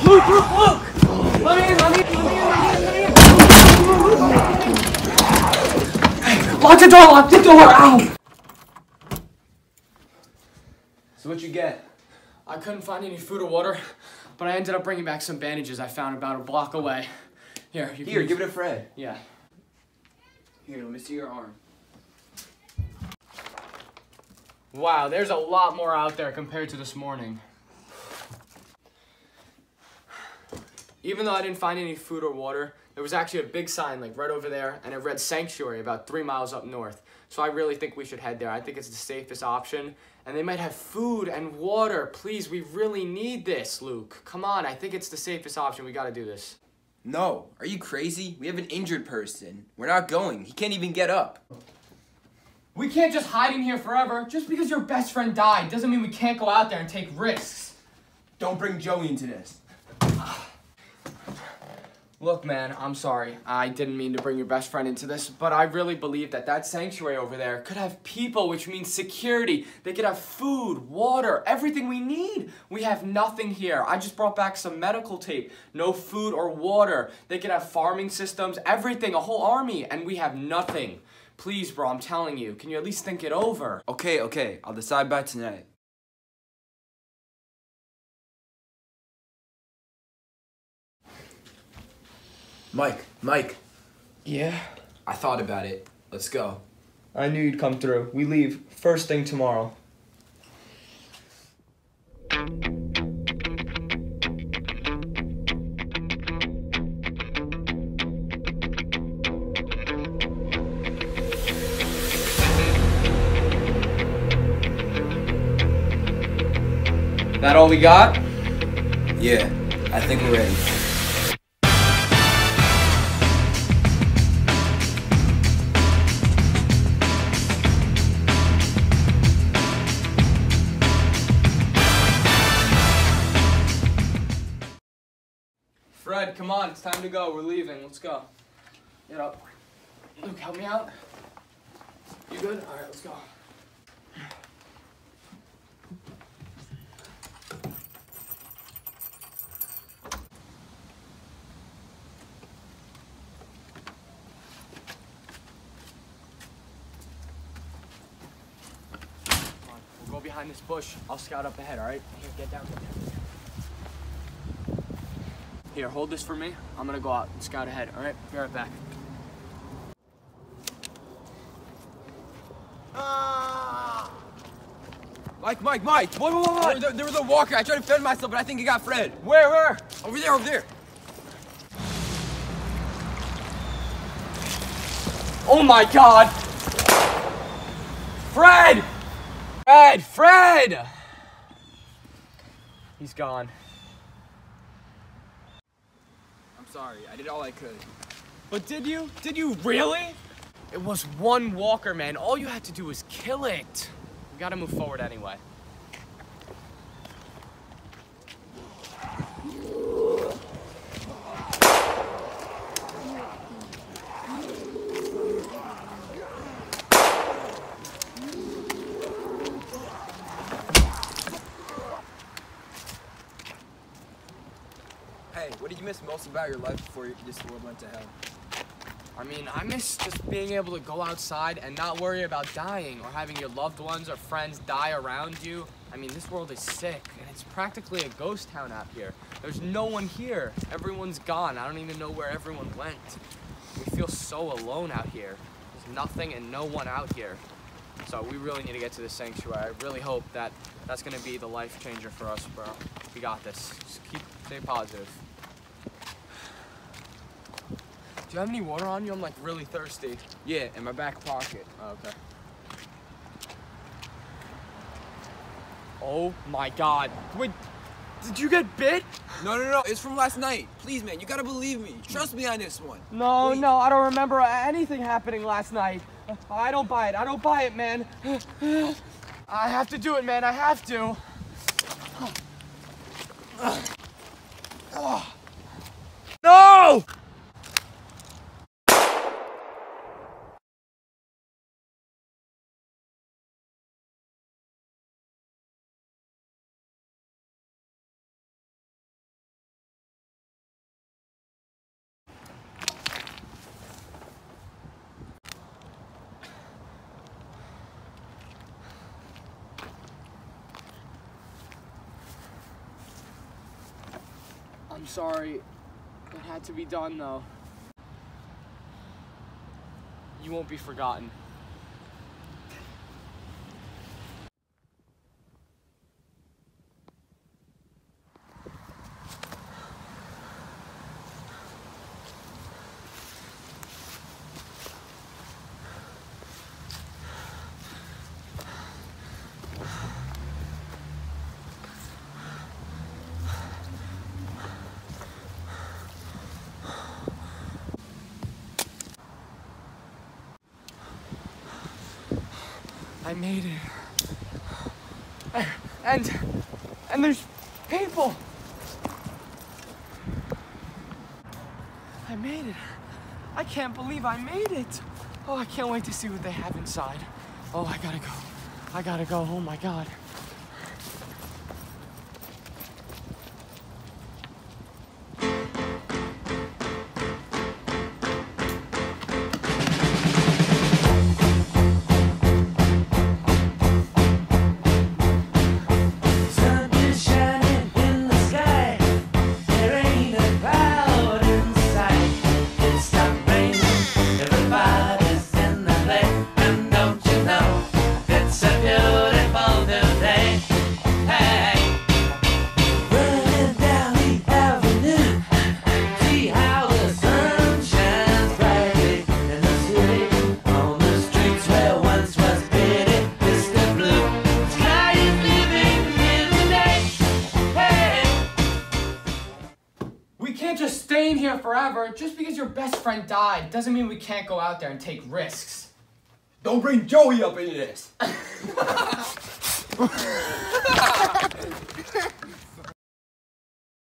Luke! Let me in! Lock the door! Ow! So what'd you get? I couldn't find any food or water, but I ended up bringing back some bandages I found about a block away. Here, Here, give it to Fred. Yeah. Here, let me see your arm. Wow, there's a lot more out there compared to this morning. Even though I didn't find any food or water, there was actually a big sign like right over there, and it read Sanctuary about 3 miles up north. So I really think we should head there. I think it's the safest option, and they might have food and water. Please, we really need this, Luke. Come on, I think it's the safest option. We gotta do this. No, are you crazy? We have an injured person. We're not going. He can't even get up. We can't just hide in here forever. Just because your best friend died doesn't mean we can't go out there and take risks. Don't bring Joey into this. Look, man, I'm sorry. I didn't mean to bring your best friend into this, but I really believe that that sanctuary over there could have people, which means security. They could have food, water, everything we need. We have nothing here. I just brought back some medical tape. No food or water. They could have farming systems, everything, a whole army, and we have nothing. Please, bro, I'm telling you. Can you at least think it over? Okay. I'll decide by tonight. Mike. Yeah? I thought about it. Let's go. I knew you'd come through. We leave first thing tomorrow. That all we got? Yeah, I think we're ready. Fred, come on, it's time to go. We're leaving. Let's go. Get up. Luke, help me out. You good? All right, let's go. Come on, we'll go behind this bush. I'll scout up ahead, all right? Here, get down. Here, hold this for me. I'm gonna go out and scout ahead, all right? Be right back. Mike! What? There was a walker. I tried to defend myself, but I think he got Fred. Where? Over there. Oh my God! Fred! He's gone. I'm sorry. I did all I could. But did you? Did you really? It was one walker, man. All you had to do was kill it. We gotta move forward anyway. Hey, what did you miss most about your life before this world went to hell? I mean, I miss just being able to go outside and not worry about dying or having your loved ones or friends die around you. I mean, this world is sick, and it's practically a ghost town out here. There's no one here. Everyone's gone. I don't even know where everyone went. We feel so alone out here. There's nothing and no one out here. So we really need to get to this sanctuary. I really hope that that's going to be the life changer for us, bro. We got this. Just stay positive. Do you have any water on you? I'm like really thirsty. Yeah, in my back pocket. Oh, okay. Oh my God. Wait, did you get bit? No. It's from last night. Please, man, you gotta believe me. Trust me on this one. No, Please. I don't remember anything happening last night. I don't buy it, man. I have to do it, man. I have to. No! I'm sorry. It had to be done, though. You won't be forgotten. I made it. And there's people. I made it. I can't believe I made it. Oh, I can't wait to see what they have inside. Oh, I gotta go. I gotta go. Oh my God. Just staying here forever. Just because your best friend died doesn't mean we can't go out there and take risks. Don't bring Joey up into this.